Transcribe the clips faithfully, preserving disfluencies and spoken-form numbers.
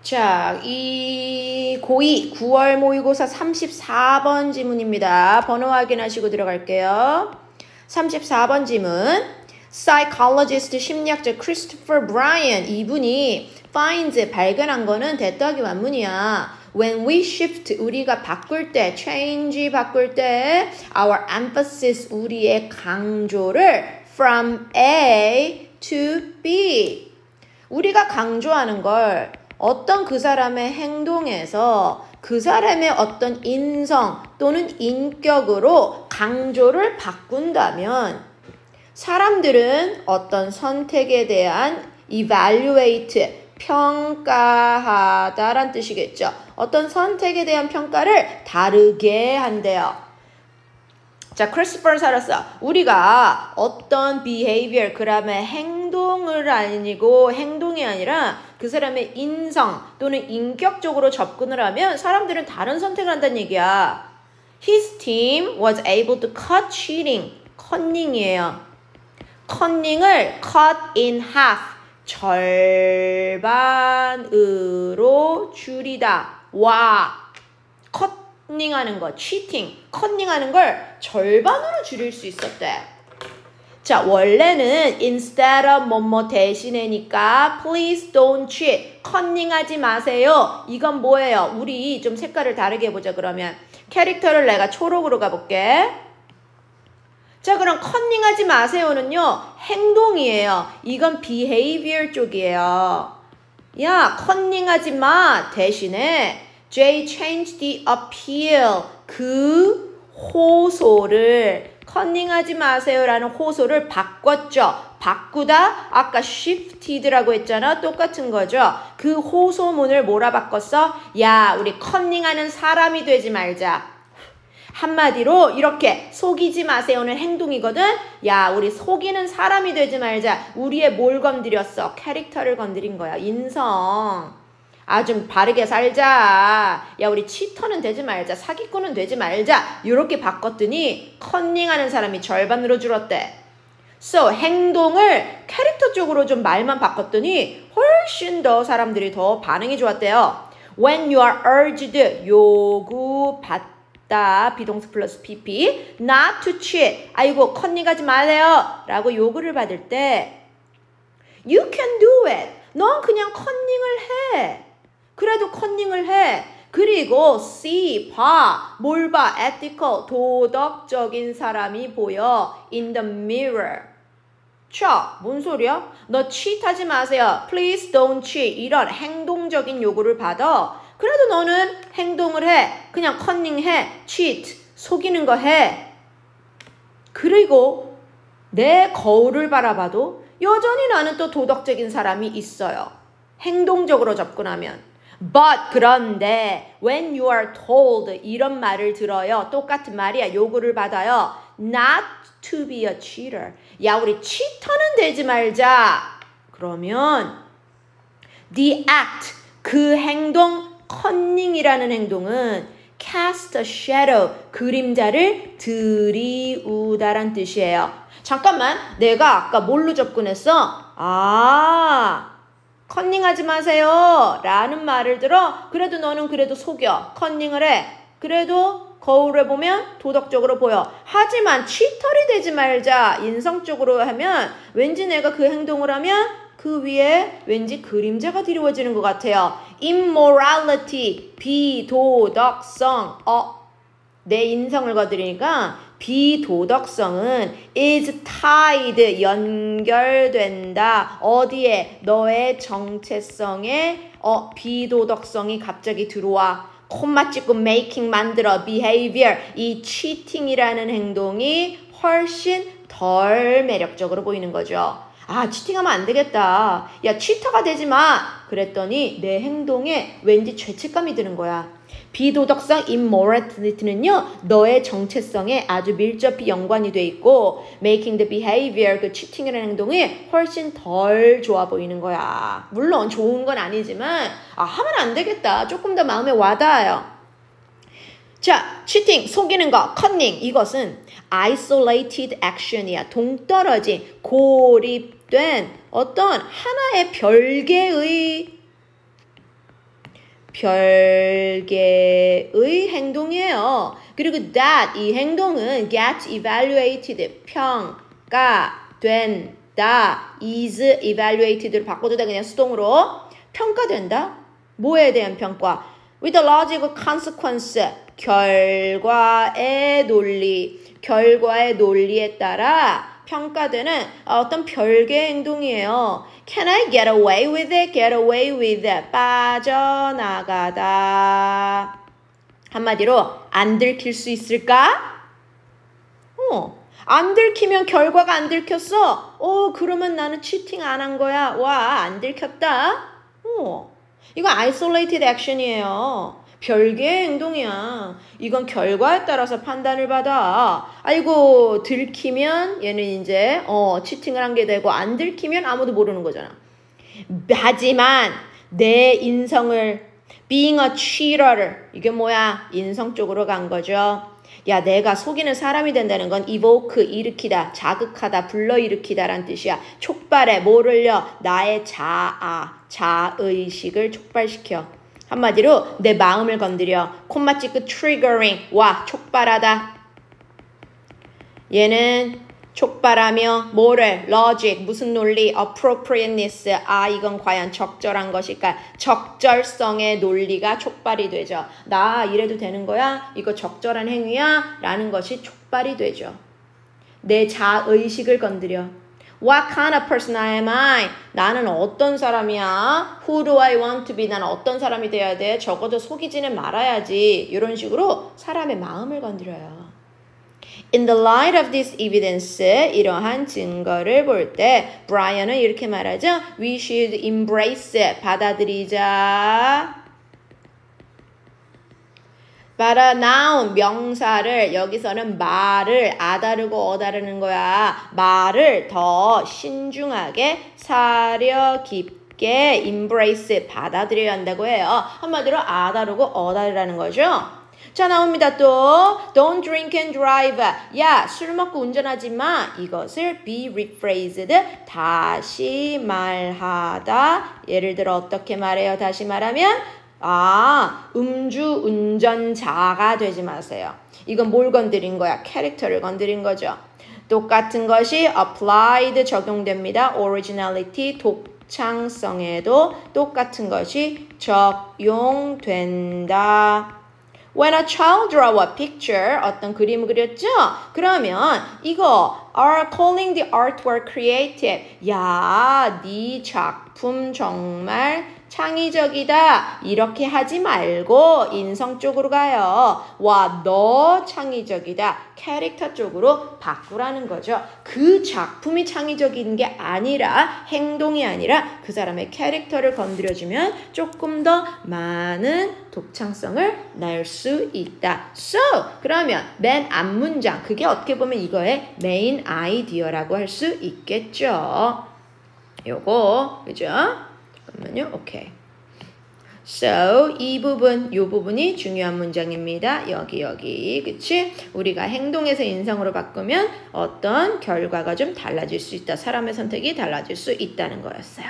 자, 이 고이 구월 모의고사 삼십사 번 지문입니다. 번호 확인하시고 들어갈게요. 삼십사 번 지문. Psychologist 심리학자 크리스토퍼 브라이언 이분이 finds 발견한 거는 대더하기 완문이야. When we shift 우리가 바꿀 때 change 바꿀 때 our emphasis 우리의 강조를 from A to B 우리가 강조하는 걸 어떤 그 사람의 행동에서 그 사람의 어떤 인성 또는 인격으로 강조를 바꾼다면 사람들은 어떤 선택에 대한 evaluate, 평가하다란 뜻이겠죠. 어떤 선택에 대한 평가를 다르게 한대요. 자, 크리스토퍼 살았어. 우리가 어떤 behavior, 그 다음에 행동을 아니고 행동이 아니라 그 사람의 인성 또는 인격적으로 접근을 하면 사람들은 다른 선택을 한다는 얘기야. His team was able to cut cheating. 커닝이에요. 커닝을 cut in half. 절반으로 줄이다. 와. 커닝하는 거, cheating, 커닝하는 걸 절반으로 줄일 수 있었대. 자, 원래는 instead of 뭐뭐 대신에니까 please don't cheat. 커닝하지 마세요. 이건 뭐예요? 우리 좀 색깔을 다르게 해보자. 그러면 캐릭터를 내가 초록으로 가볼게. 자, 그럼 커닝하지 마세요는요. 행동이에요. 이건 behavior 쪽이에요. 야, 커닝하지 마. 대신에 Jay changed the appeal. 그 호소를 커닝하지 마세요라는 호소를 바꿨죠. 바꾸다 아까 shifted라고 했잖아. 똑같은 거죠. 그 호소문을 뭐라 바꿨어? 야, 우리 커닝하는 사람이 되지 말자. 한마디로 이렇게 속이지 마세요는 행동이거든. 야, 우리 속이는 사람이 되지 말자. 우리의 뭘 건드렸어? 캐릭터를 건드린 거야. 인성. 아, 좀 바르게 살자. 야, 우리 치터는 되지 말자. 사기꾼은 되지 말자. 이렇게 바꿨더니 커닝하는 사람이 절반으로 줄었대. So, 행동을 캐릭터 쪽으로 좀 말만 바꿨더니 훨씬 더 사람들이 더 반응이 좋았대요. When you are urged, 요구받다, 비동사 플러스 pp, not to cheat, 아이고 커닝하지 마세요 라고 요구를 받을 때 You can do it. 넌 그냥 커닝을 해. 그래도 커닝을 해. 그리고 see, 봐. 뭘 봐? ethical, 도덕적인 사람이 보여. in the mirror. 자, 뭔 소리야? 너 cheat하지 마세요. Please don't cheat. 이런 행동적인 요구를 받아. 그래도 너는 행동을 해. 그냥 커닝해. cheat, 속이는 거 해. 그리고 내 거울을 바라봐도 여전히 나는 또 도덕적인 사람이 있어요. 행동적으로 접근하면. But 그런데 when you are told 이런 말을 들어요. 똑같은 말이야. 요구를 받아요. Not to be a cheater. 야, 우리 치터는 되지 말자. 그러면 the act, 그 행동, 커닝이라는 행동은 cast a shadow, 그림자를 들이우다란 뜻이에요. 잠깐만, 내가 아까 뭘로 접근했어? 아, 커닝하지 마세요 라는 말을 들어. 그래도 너는 그래도 속여. 커닝을 해. 그래도 거울을 보면 도덕적으로 보여. 하지만 치터리 되지 말자. 인성적으로 하면 왠지 내가 그 행동을 하면 그 위에 왠지 그림자가 드리워지는 것 같아요. immorality, 비도덕성. 어, 내 인성을 거드리니까 비도덕성은 is tied, 연결된다. 어디에? 너의 정체성에 어, 비도덕성이 갑자기 들어와. 콤마 찍고 making, 만들어. behavior, 이 cheating이라는 행동이 훨씬 덜 매력적으로 보이는 거죠. 아, 치팅하면 안 되겠다. 야, 치터가 되지 마. 그랬더니 내 행동에 왠지 죄책감이 드는 거야. 비도덕성, immorality는요, 너의 정체성에 아주 밀접히 연관이 돼 있고, making the behavior, 그 치팅이라는 행동이 훨씬 덜 좋아 보이는 거야. 물론 좋은 건 아니지만, 아, 하면 안 되겠다. 조금 더 마음에 와닿아요. 자, 치팅, 속이는 거, 커닝, 이것은 isolated action이야. 동떨어진, 고립된 어떤 하나의 별개의 별개의 행동이에요. 그리고 that 이 행동은 get evaluated 평가된다. is evaluated로 바꿔도 돼 그냥 수동으로 평가된다. 뭐에 대한 평가? with the logical consequence 결과의 논리 결과의 논리에 따라 평가되는 어떤 별개의 행동이에요. Can I get away with it? Get away with it. 빠져나가다. 한마디로 안 들킬 수 있을까? 어, 안 들키면 결과가 안 들켰어. 어, 그러면 나는 치팅 안 한 거야. 와, 안 들켰다. 어, 이거 isolated action이에요. 별개의 행동이야. 이건 결과에 따라서 판단을 받아. 아이고 들키면 얘는 이제 어 치팅을 한 게 되고 안 들키면 아무도 모르는 거잖아. 하지만 내 인성을 being a cheater 이게 뭐야? 인성 쪽으로 간 거죠. 야 내가 속이는 사람이 된다는 건 evoke 일으키다, 자극하다, 불러일으키다 라는 뜻이야. 촉발해 뭐를요? 나의 자아, 자의식을 촉발시켜. 한마디로 내 마음을 건드려. 콤마 찍고 triggering. 와 촉발하다. 얘는 촉발하며 뭐를? logic 무슨 논리? appropriateness. 아 이건 과연 적절한 것일까? 적절성의 논리가 촉발이 되죠. 나 이래도 되는 거야? 이거 적절한 행위야? 라는 것이 촉발이 되죠. 내 자의식을 건드려. What kind of person am I? 나는 어떤 사람이야? Who do I want to be? 나는 어떤 사람이 돼야 돼? 적어도 속이지는 말아야지. 이런 식으로 사람의 마음을 건드려요. In the light of this evidence, 이러한 증거를 볼 때 브라이언은 이렇게 말하죠. We should embrace, 받아들이자. 바라 noun 명사를 여기서는 말을 아다르고 어다르는 거야. 말을 더 신중하게 사려 깊게 embrace 받아들여야 한다고 해요. 한마디로 아다르고 어다르라는 거죠. 자 나옵니다. 또 don't drink and drive. 야 술 먹고 운전하지 마. 이것을 be rephrased 다시 말하다. 예를 들어 어떻게 말해요? 다시 말하면 아, 음주 운전자가 되지 마세요. 이건 뭘 건드린 거야? 캐릭터를 건드린 거죠. 똑같은 것이 applied 적용됩니다. originality 독창성에도 똑같은 것이 적용된다. When a child draw a picture, 어떤 그림을 그렸죠? 그러면 이거 are calling the artwork creative. 야, 네 작품 정말 창의적이다. 이렇게 하지 말고 인성 쪽으로 가요. 와, 너 창의적이다. 캐릭터 쪽으로 바꾸라는 거죠. 그 작품이 창의적인 게 아니라 행동이 아니라 그 사람의 캐릭터를 건드려주면 조금 더 많은 독창성을 낼 수 있다. So, 그러면 맨 앞문장 그게 어떻게 보면 이거의 메인 아이디어라고 할 수 있겠죠. 요거 그죠? 잠깐만요. 오케이. So, 이 부분, 이 부분이 중요한 문장입니다. 여기, 여기. 그치? 우리가 행동에서 인성으로 바꾸면 어떤 결과가 좀 달라질 수 있다. 사람의 선택이 달라질 수 있다는 거였어요.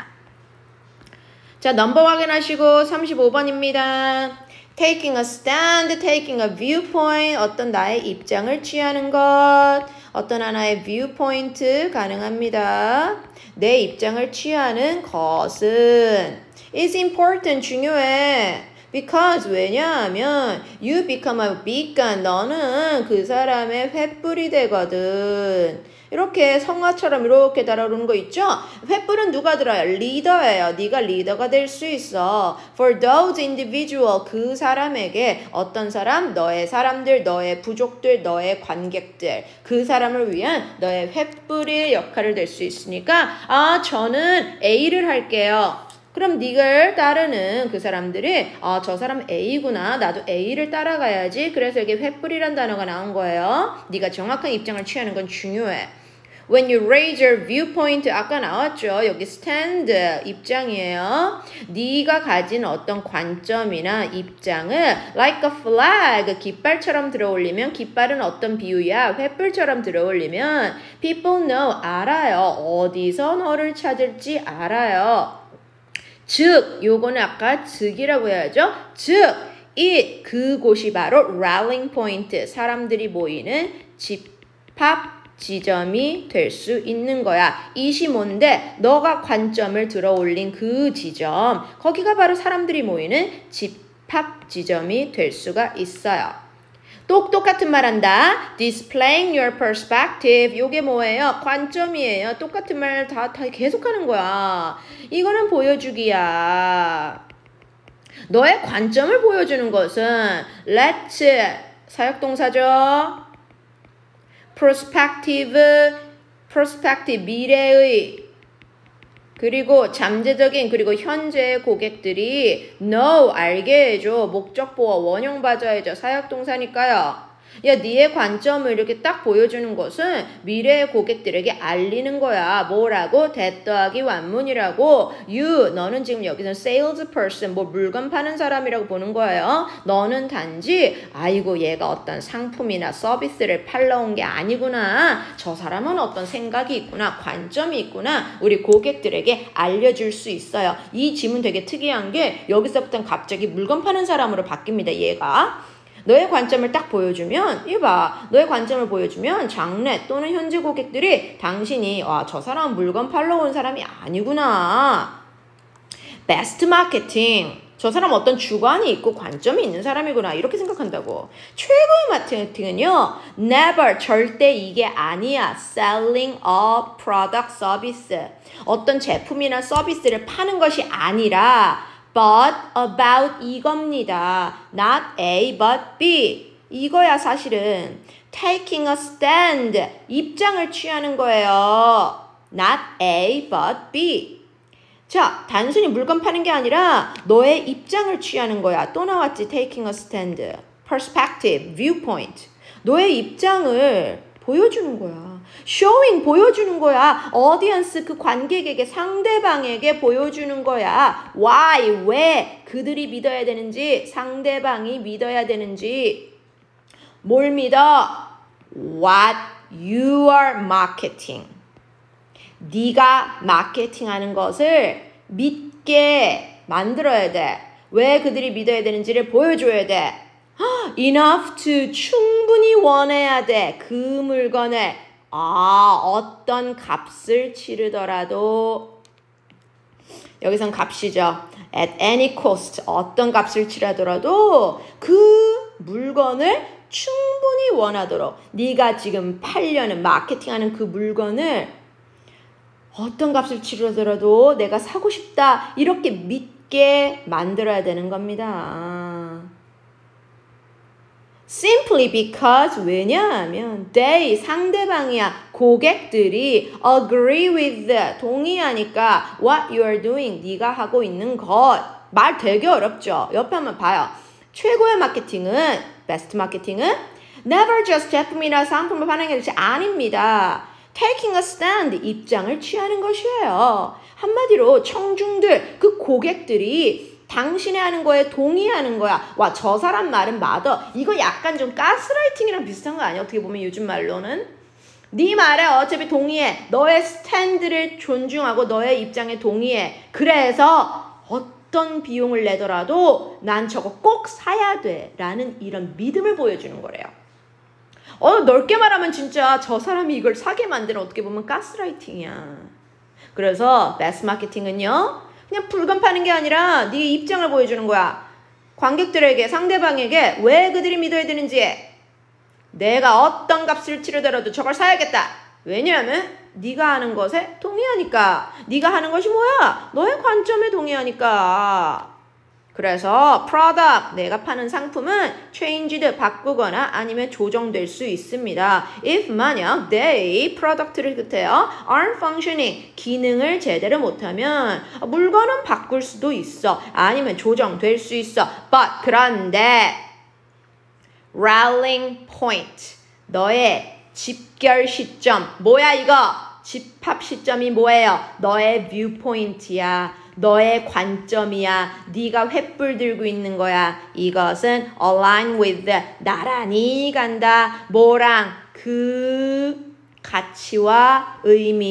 자, 넘버 확인하시고 삼십오 번입니다. Taking a stand, taking a viewpoint. 어떤 나의 입장을 취하는 것. 어떤 하나의 viewpoint 가능합니다. 내 입장을 취하는 것은 is important, 중요해. Because 왜냐하면 you become a beacon, 너는 그 사람의 횃불이 되거든. 이렇게 성화처럼 이렇게 달아오르는 거 있죠? 횃불은 누가 들어요? 리더예요. 네가 리더가 될 수 있어. For those individual, 그 사람에게 어떤 사람? 너의 사람들, 너의 부족들, 너의 관객들. 그 사람을 위한 너의 횃불의 역할을 될 수 있으니까 아, 저는 A를 할게요. 그럼 니를 따르는 그 사람들이 아, 저 사람 A구나. 나도 A를 따라가야지. 그래서 여기 횃불이란 단어가 나온 거예요. 네가 정확한 입장을 취하는 건 중요해. When you raise your viewpoint, 아까 나왔죠. 여기 stand, 입장이에요. 네가 가진 어떤 관점이나 입장을 like a flag, 깃발처럼 들어올리면 깃발은 어떤 비유야? 횃불처럼 들어올리면 people know, 알아요. 어디서 너를 찾을지 알아요. 즉, 요거는 아까 즉이라고 해야죠. 즉, it, 그곳이 바로 rallying point, 사람들이 모이는 집합 지점이 될 수 있는 거야. it이 뭔데? 너가 관점을 들어 올린 그 지점, 거기가 바로 사람들이 모이는 집합 지점이 될 수가 있어요. 또 똑같은 말 한다. displaying your perspective. 요게 뭐예요? 관점이에요. 똑같은 말 다, 다 계속 하는 거야. 이거는 보여주기야. 너의 관점을 보여주는 것은 let's, 사역동사죠. perspective, perspective, 미래의, 그리고 잠재적인, 그리고 현재의 고객들이 know, 알게 해줘. 목적보어, 원형 봐줘야죠. 사역동사니까요. 야, 니의 관점을 이렇게 딱 보여주는 것은 미래의 고객들에게 알리는 거야. 뭐라고? that 더하기 완문이라고. you, 너는 지금 여기서 sales person, 뭐 물건 파는 사람이라고 보는 거예요. 너는 단지 아이고 얘가 어떤 상품이나 서비스를 팔러 온 게 아니구나. 저 사람은 어떤 생각이 있구나. 관점이 있구나. 우리 고객들에게 알려줄 수 있어요. 이 지문 되게 특이한 게 여기서부터는 갑자기 물건 파는 사람으로 바뀝니다. 얘가. 너의 관점을 딱 보여주면, 이거 봐. 너의 관점을 보여주면 장래 또는 현재 고객들이 당신이 와, 저 사람은 물건 팔러 온 사람이 아니구나. 베스트 마케팅. 저 사람 어떤 주관이 있고 관점이 있는 사람이구나. 이렇게 생각한다고. 최고의 마케팅은요. never, 절대 이게 아니야. selling a product, service. 어떤 제품이나 서비스를 파는 것이 아니라 but about 이겁니다. not A but B. 이거야 사실은. taking a stand. 입장을 취하는 거예요. not A but B. 자, 단순히 물건 파는 게 아니라 너의 입장을 취하는 거야. 또 나왔지. taking a stand. perspective, viewpoint. 너의 입장을 보여주는 거야. showing, 보여주는 거야. audience, 그 관객에게, 상대방에게 보여주는 거야. why, 왜 그들이 믿어야 되는지, 상대방이 믿어야 되는지. 뭘 믿어? what you are marketing. 네가 마케팅하는 것을 믿게 만들어야 돼. 왜 그들이 믿어야 되는지를 보여줘야 돼. enough to, 충분히 원해야 돼. 그 물건을. 아, 어떤 값을 치르더라도, 여기선 값이죠. at any cost, 어떤 값을 치르더라도 그 물건을 충분히 원하도록, 네가 지금 팔려는, 마케팅하는 그 물건을 어떤 값을 치르더라도 내가 사고 싶다, 이렇게 믿게 만들어야 되는 겁니다. simply because, 왜냐하면 they, 상대방이야, 고객들이 agree with, 동의하니까 what you are doing, 네가 하고 있는 것. 말 되게 어렵죠. 옆에 한번 봐요. 최고의 마케팅은, 베스트 마케팅은 never just 제품이나 상품을 파는 것이 아닙니다. taking a stand, 입장을 취하는 것이에요. 한마디로 청중들, 그 고객들이 당신의 하는 거에 동의하는 거야. 와, 저 사람 말은 맞아. 이거 약간 좀 가스라이팅이랑 비슷한 거 아니야? 어떻게 보면 요즘 말로는. 네 말에 어차피 동의해. 너의 스탠드를 존중하고 너의 입장에 동의해. 그래서 어떤 비용을 내더라도 난 저거 꼭 사야 돼. 라는 이런 믿음을 보여주는 거래요. 어, 넓게 말하면 진짜 저 사람이 이걸 사게 만드는, 어떻게 보면 가스라이팅이야. 그래서 베스트 마케팅은요, 그냥 물건 파는 게 아니라 네 입장을 보여주는 거야. 관객들에게, 상대방에게 왜 그들이 믿어야 되는지. 내가 어떤 값을 치르더라도 저걸 사야겠다. 왜냐하면 네가 하는 것에 동의하니까. 네가 하는 것이 뭐야? 너의 관점에 동의하니까. 그래서 product, 내가 파는 상품은 changed, 바꾸거나 아니면 조정될 수 있습니다. if, 만약 they, product를 뜻해요. aren't functioning, 기능을 제대로 못하면 물건은 바꿀 수도 있어. 아니면 조정될 수 있어. but, 그런데 rallying point, 너의 집결 시점. 뭐야 이거? 집합 시점이 뭐예요? 너의 viewpoint야. 너의 관점이야. 네가 횃불 들고 있는 거야. 이것은 align with, 나란히 간다. 뭐랑? 그 가치와 의미.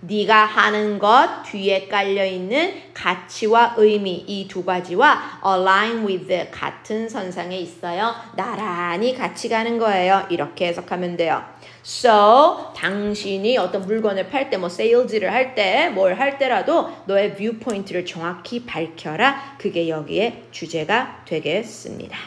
네가 하는 것 뒤에 깔려있는 가치와 의미 이 두 가지와 align with 같은 선상에 있어요. 나란히 같이 가는 거예요. 이렇게 해석하면 돼요. So, 당신이 어떤 물건을 팔 때, 뭐, 세일즈를 할 때, 뭘 할 때라도 너의 viewpoint를 정확히 밝혀라. 그게 여기에 주제가 되겠습니다.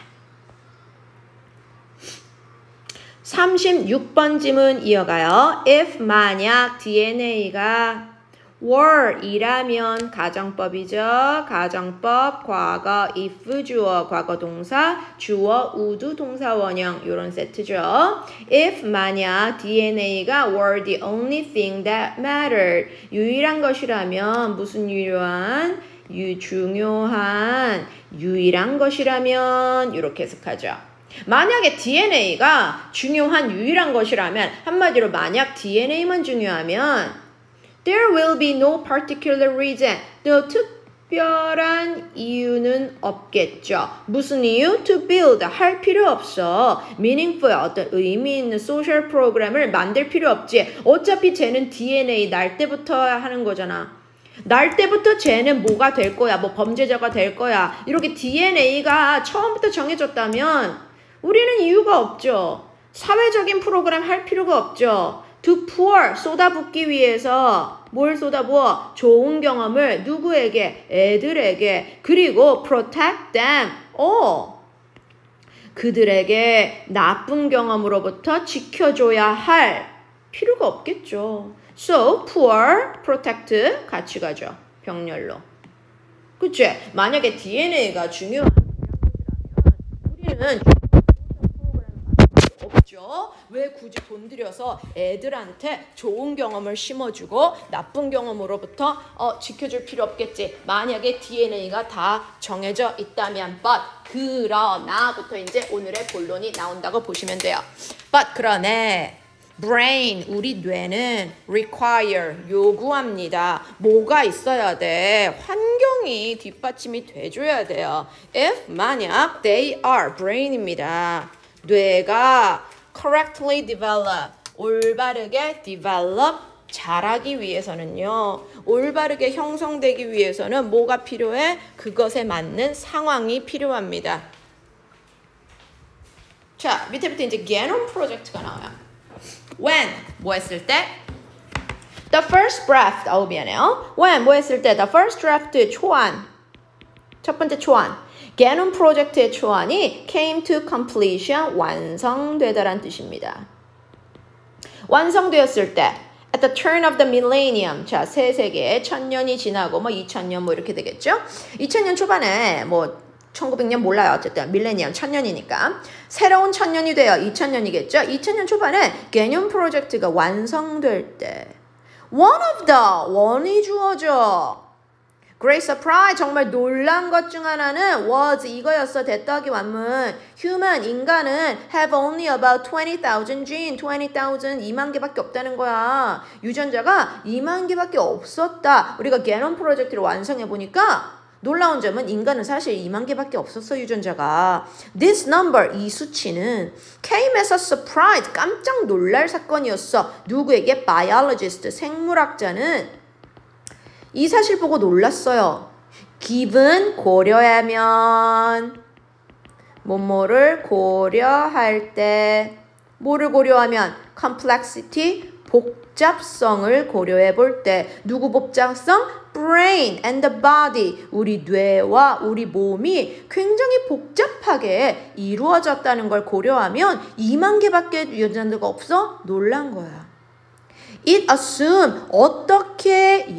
삼십육 번 지문 이어가요. If 만약 디엔에이가 were 이라면 가정법이죠. 가정법, 과거, if 주어, 과거 동사, 주어, 우두 동사 원형 이런 세트죠. If 만약 디엔에이가 were the only thing that mattered 유일한 것이라면 무슨 유일한? 유, 중요한 유일한 것이라면 이렇게 해석하죠. 만약에 디엔에이가 중요한 유일한 것이라면 한마디로 만약 디엔에이만 중요하면 there will be no particular reason. 또 특별한 이유는 없겠죠. 무슨 이유? To build. 할 필요 없어. meaningful. 어떤 의미 있는 소셜 프로그램을 만들 필요 없지. 어차피 쟤는 디엔에이 날 때부터 하는 거잖아. 날 때부터 쟤는 뭐가 될 거야. 뭐 범죄자가 될 거야. 이렇게 디엔에이가 처음부터 정해졌다면 우리는 이유가 없죠. 사회적인 프로그램 할 필요가 없죠. To pour, 쏟아붓기 위해서 뭘 쏟아부어? 좋은 경험을 누구에게? 애들에게. 그리고 protect them, 어, 그들에게 나쁜 경험으로부터 지켜줘야 할 필요가 없겠죠. So, pour, protect 같이 가죠. 병렬로. 그치? 만약에 디엔에이가 중요한 우리는 없죠. 왜 굳이 돈 들여서 애들한테 좋은 경험을 심어주고 나쁜 경험으로부터 어, 지켜줄 필요 없겠지. 만약에 디엔에이가 다 정해져 있다면 but 그러나부터 이제 오늘의 본론이 나온다고 보시면 돼요. but 그러네. brain, 우리 뇌는 require, 요구합니다. 뭐가 있어야 돼? 환경이 뒷받침이 돼줘야 돼요. if, 만약, they are, brain입니다. 뇌가 correctly develop, 올바르게 develop, 자라기 위해서는요. 올바르게 형성되기 위해서는 뭐가 필요해? 그것에 맞는 상황이 필요합니다. 자, 밑에부터 이제 genom 프로젝트가 나와요. When, 뭐 했을 때? The first draft, 아우 미안해요. When, 뭐 했을 때? The first draft, 초안. 첫 번째 초안. genom 프로젝트의 초안이 came to completion, 완성되다란 뜻입니다. 완성되었을 때, at the turn of the millennium, 자, 새 세기에 천년이 지나고 뭐 이천 년 뭐 이렇게 되겠죠? 이천 년 초반에 뭐 천구백 년 몰라요. 어쨌든 밀레니엄 천년이니까 새로운 천년이 돼요. 이천 년이겠죠. 이천 년 초반에 개념 프로젝트가 완성될 때 one of the, 원이 주어져. Great surprise, 정말 놀란 것 중 하나는 was, 이거였어. 대더하기 완문. Human, 인간은 have only about twenty thousand gene, twenty thousand, 이만 개밖에 없다는 거야. 유전자가 이만 개밖에 없었다. 우리가 개념 프로젝트를 완성해보니까 놀라운 점은 인간은 사실 이만 개밖에 없었어, 유전자가. This number, 이 수치는 came as a surprise, 깜짝 놀랄 사건이었어. 누구에게? Biologist, 생물학자는 이 사실 보고 놀랐어요. given, 고려하면, 뭐뭐를 고려할 때, 뭐를 고려하면? complexity, 복잡성을 고려해 볼 때. 누구 복잡성? brain and the body, 우리 뇌와 우리 몸이 굉장히 복잡하게 이루어졌다는 걸 고려하면 이만 개밖에 유전자가 없어? 놀란 거야. It assumed, 어떻게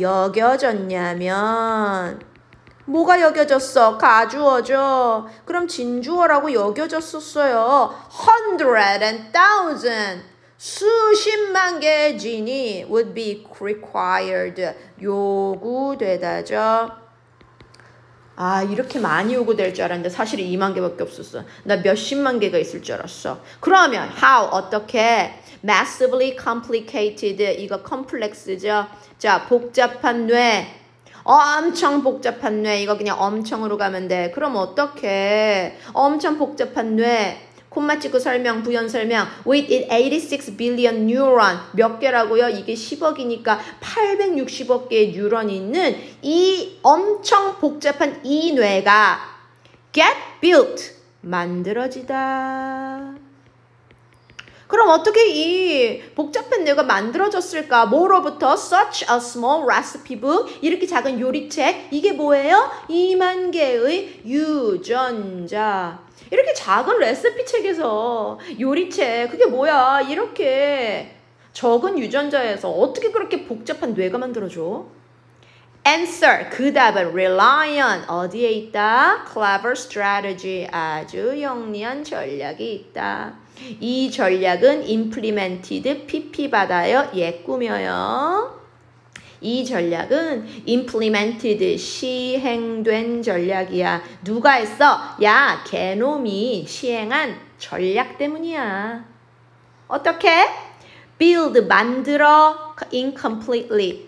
여겨졌냐면 뭐가 여겨졌어? 가주어죠. 그럼 진주어라고 여겨졌었어요. hundred and thousand, 수십만 개의 진이 would be required, 요구되다죠. 아, 이렇게 많이 요구될 줄 알았는데 사실 이만 개밖에 없었어. 나 몇십만 개가 있을 줄 알았어. 그러면 how, 어떻게? massively complicated, 이거 complex죠. 자, 복잡한 뇌, 엄청 복잡한 뇌, 이거 그냥 엄청으로 가면 돼. 그럼 어떻게? 엄청 복잡한 뇌, 콤마 찍고 설명, 부연 설명. With it eighty-six billion neuron. 몇 개라고요? 이게 십억이니까 팔백육십억 개의 뉴런이 있는 이 엄청 복잡한 이 뇌가 get built. 만들어지다. 그럼 어떻게 이 복잡한 뇌가 만들어졌을까? 뭐로부터? Such a small recipe book. 이렇게 작은 요리책. 이게 뭐예요? 이만 개의 유전자. 이렇게 작은 레시피 책에서 요리책. 그게 뭐야? 이렇게 적은 유전자에서 어떻게 그렇게 복잡한 뇌가 만들어져? Answer. 그 답은 rely on. 어디에 있다? Clever strategy. 아주 영리한 전략이 있다. 이 전략은 implemented, 피피 받아요. 예 꾸며요. 이 전략은 implemented, 시행된 전략이야. 누가 했어? 야, 개놈이 시행한 전략 때문이야. 어떻게? build, 만들어. incompletely,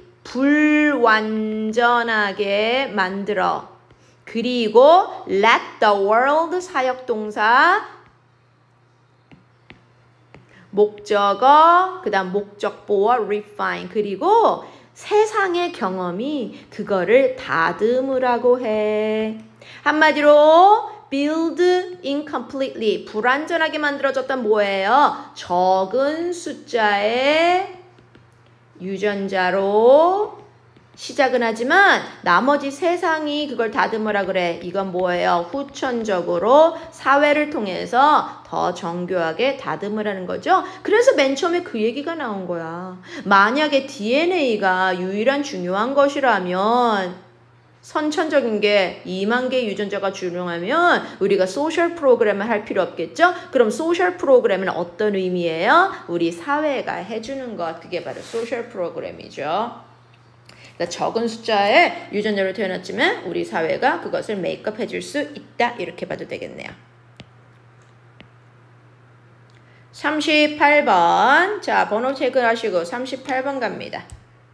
불완전하게 만들어. 그리고 let the world, 사역동사. 목적어, 그 다음 목적보어, refine. 그리고 세상의 경험이 그거를 다듬으라고 해. 한마디로 build incompletely. 불완전하게 만들어졌던 뭐예요? 적은 숫자의 유전자로 시작은 하지만 나머지 세상이 그걸 다듬으라 그래. 이건 뭐예요? 후천적으로 사회를 통해서 더 정교하게 다듬으라는 거죠. 그래서 맨 처음에 그 얘기가 나온 거야. 만약에 디엔에이가 유일한 중요한 것이라면, 선천적인 게 이만 개의 유전자가 중요하면 우리가 소셜 프로그램을 할 필요 없겠죠? 그럼 소셜 프로그램은 어떤 의미예요? 우리 사회가 해주는 것. 그게 바로 소셜 프로그램이죠. 그러니까 적은 숫자의 유전자로 태어났지만 우리 사회가 그것을 메이크업 해줄 수 있다. 이렇게 봐도 되겠네요. 삼십팔 번. 자, 번호 체크하시고 삼십팔 번 갑니다.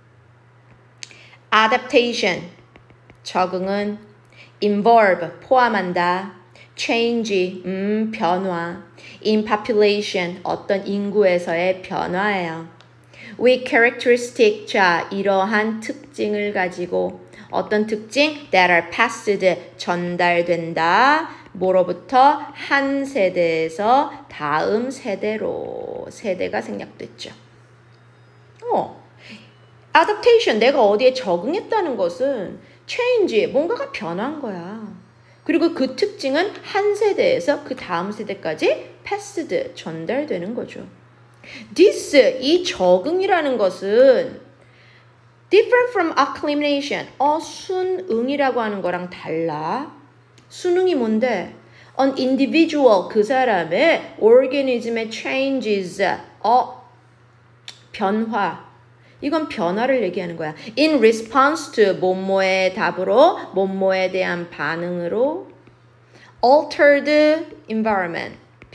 Adaptation. 적응은 involve, 포함한다. change, 음, 변화. in population, 어떤 인구에서의 변화예요. with characteristic, 자, 이러한 특징을 가지고 어떤 특징? that are passed, 전달된다. 뭐로부터? 한 세대에서 다음 세대로. 세대가 생략됐죠. 어, adaptation, 내가 어디에 적응했다는 것은 change, 뭔가가 변한 거야. 그리고 그 특징은 한 세대에서 그 다음 세대까지 passed, 전달되는 거죠. This, 이 적응이라는 것은 different from acclimation, 어, 순응이라고 하는 거랑 달라. 순응이 뭔데? An individual, 그 사람의 organism의 changes, 어, 변화. 이건 변화를 얘기하는 거야. In response to, 뭐뭐의 답으로, 뭐뭐에 대한 반응으로. Altered environment,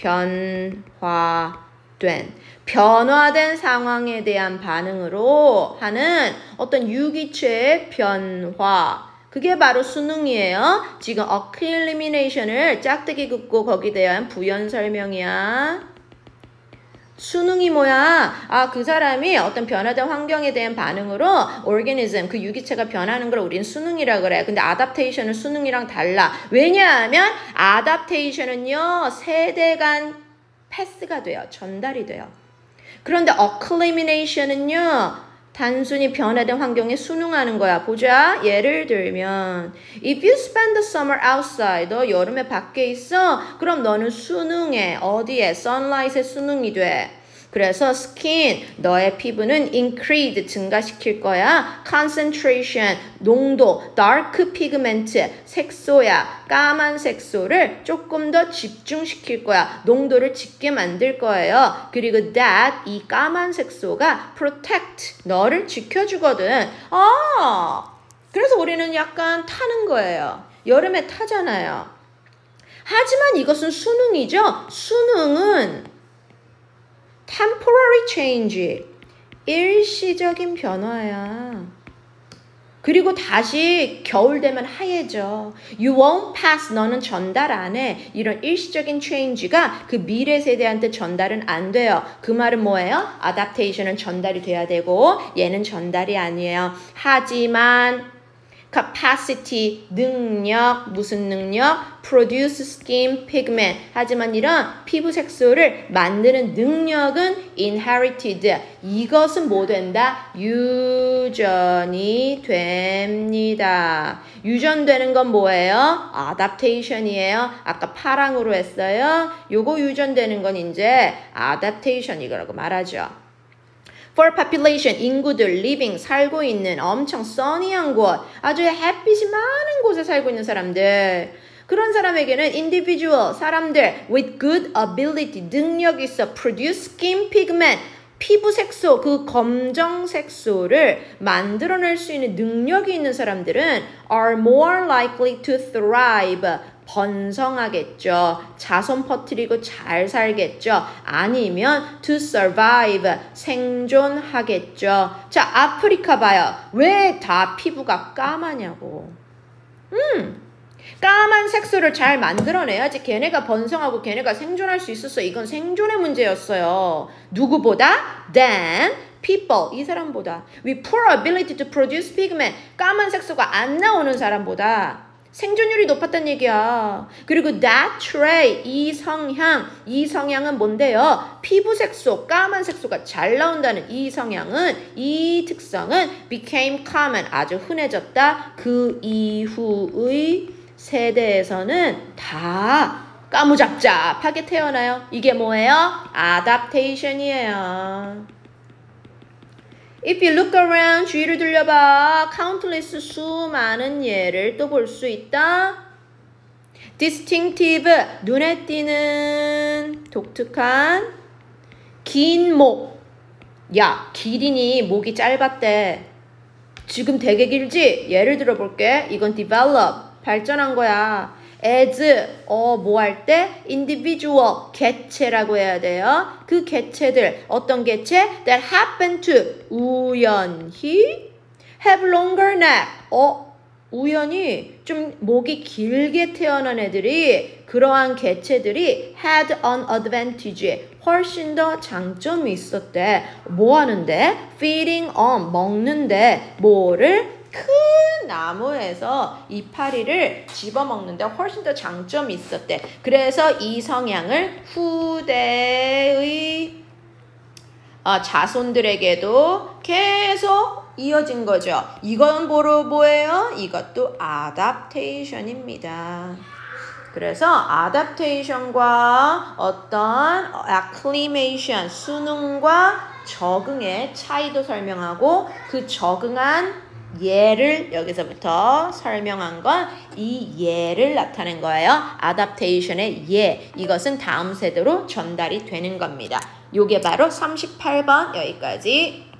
변화된. 변화된 상황에 대한 반응으로 하는 어떤 유기체의 변화. 그게 바로 수능이에요. 지금 acclimation을 짝대기 긋고 거기에 대한 부연 설명이야. 수능이 뭐야? 아, 그 사람이 어떤 변화된 환경에 대한 반응으로 organism, 그 유기체가 변하는 걸 우리는 수능이라 그래. 근데 adaptation은 수능이랑 달라. 왜냐하면 adaptation은요, 세대 간 패스가 돼요. 전달이 돼요. 그런데 acclimation은요, 단순히 변화된 환경에 순응하는 거야. 보자. 예를 들면 if you spend the summer outside, 너 여름에 밖에 있어? 그럼 너는 순응해. 어디에? sunlight에 순응이 돼. 그래서 skin, 너의 피부는 increase, 증가시킬 거야. concentration, 농도, dark pigment, 색소야. 까만 색소를 조금 더 집중시킬 거야. 농도를 짙게 만들 거예요. 그리고 that, 이 까만 색소가 protect, 너를 지켜주거든. 아, 그래서 우리는 약간 타는 거예요. 여름에 타잖아요. 하지만 이것은 수능이죠. 수능은 temporary change, 일시적인 변화야. 그리고 다시 겨울 되면 하얘져. You won't pass. 너는 전달 안 해. 이런 일시적인 change가 그 미래 세대한테 전달은 안 돼요. 그 말은 뭐예요? adaptation은 전달이 돼야 되고 얘는 전달이 아니에요. 하지만 capacity, 능력, 무슨 능력? produce skin pigment. 하지만 이런 피부 색소를 만드는 능력은 inherited. 이것은 뭐 된다? 유전이 됩니다. 유전되는 건 뭐예요? adaptation이에요. 아까 파랑으로 했어요. 요거 유전되는 건 이제 adaptation이라고 말하죠. For population, 인구들, living, 살고 있는 엄청 sunny한 곳, 아주 햇빛이 많은 곳에 살고 있는 사람들. 그런 사람에게는 individual, 사람들 with good ability, 능력이 있어 produce skin pigment, 피부 색소, 그 검정 색소를 만들어낼 수 있는 능력이 있는 사람들은 are more likely to thrive, 번성하겠죠. 자손 퍼뜨리고 잘 살겠죠. 아니면 to survive, 생존하겠죠. 자, 아프리카 봐요. 왜 다 피부가 까마냐고. 음, 까만 색소를 잘 만들어내야지 걔네가 번성하고 걔네가 생존할 수 있었어. 이건 생존의 문제였어요. 누구보다? than people, 이 사람보다. with poor ability to produce pigment, 까만 색소가 안 나오는 사람보다 생존율이 높았단 얘기야. 그리고 that trait, 이 성향, 이 성향은 뭔데요? 피부 색소, 까만 색소가 잘 나온다는 이 성향은, 이 특성은 became common, 아주 흔해졌다. 그 이후의 세대에서는 다 까무잡잡하게 태어나요. 이게 뭐예요? adaptation이에요. If you look around, 주위를 둘러봐. countless, 수많은 예를 또 볼 수 있다. distinctive, 눈에 띄는 독특한 긴 목. 야, 기린이 목이 짧았대. 지금 되게 길지? 예를 들어 볼게. 이건 develop, 발전한 거야. as, 어, 뭐 할 때? individual, 개체라고 해야 돼요. 그 개체들, 어떤 개체? that happen to, 우연히 have longer neck, 어, 우연히 좀 목이 길게 태어난 애들이, 그러한 개체들이 had an advantage, 훨씬 더 장점이 있었대. 뭐 하는데? feeding on, 먹는데, 뭐를? 큰 나무에서 이파리를 집어먹는데 훨씬 더 장점이 있었대. 그래서 이 성향을 후대의 어, 자손들에게도 계속 이어진 거죠. 이건 뭐로 뭐예요? 이것도 adaptation입니다. 그래서 adaptation과 어떤 acclimation, 수능과 적응의 차이도 설명하고 그 적응한 예를 여기서부터 설명한 건 이 예를 나타낸 거예요. adaptation의 예. 이것은 다음 세대로 전달이 되는 겁니다. 요게 바로 삼십팔 번 여기까지.